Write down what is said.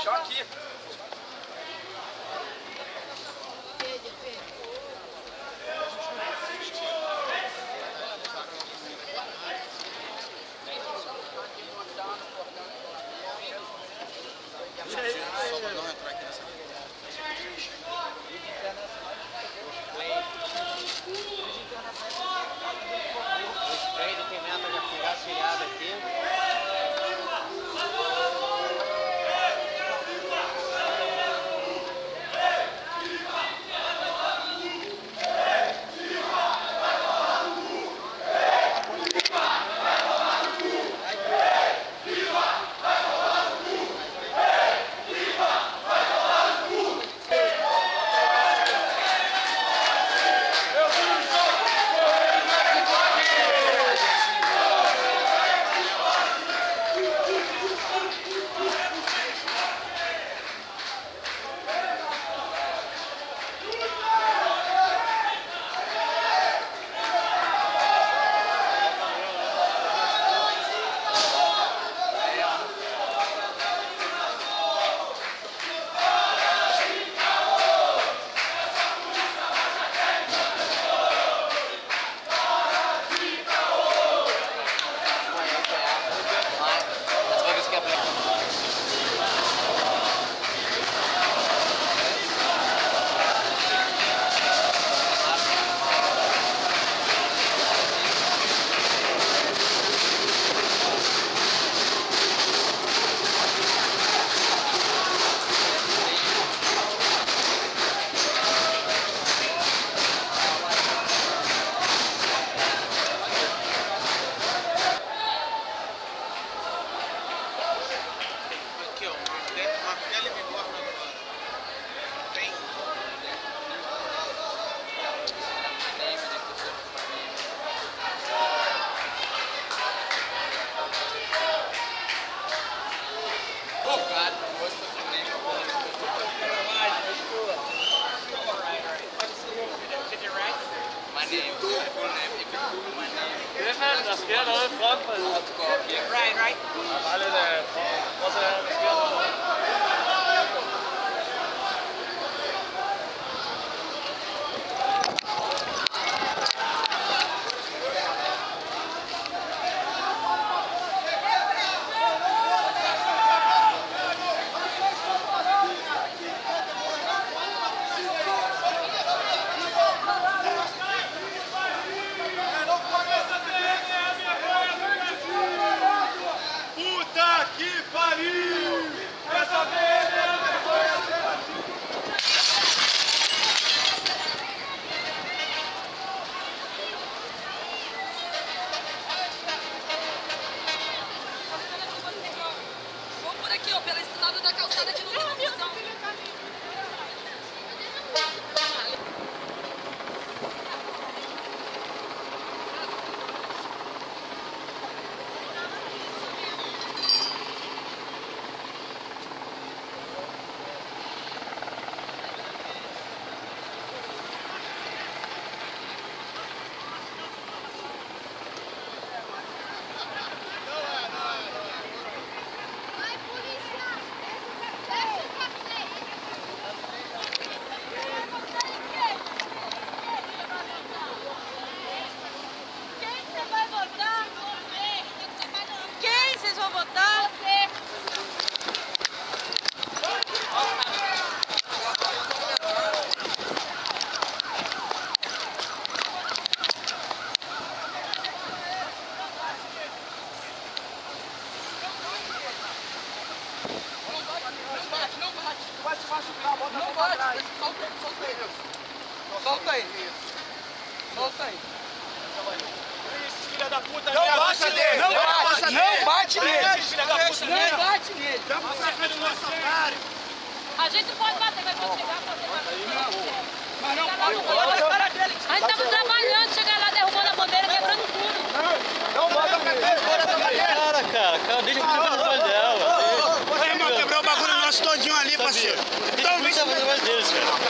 puxar aqui. Só pra não entrar aqui nessa vida. O spray de pimenta já foi auxiliado aqui. Right. Vale, posa na esquerda. Aqui, ó, pelo esse lado da calçada que não tem confusão. Solta aí. Solta aí. Esse filho da puta, não bate nele. Não bate nele. Não bate nele. A gente pode bater, mas quando chegar, Mas não pode. A gente tava trabalhando, chegar lá derrubando a bandeira, quebrando tudo. Não bota a cabeça fora da bandeira. Cara, deixa eu fazer o mais dela. Vai, irmão, quebrou o bagulho nosso todinho ali, parceiro. Então, vem fazer mais deles, cara.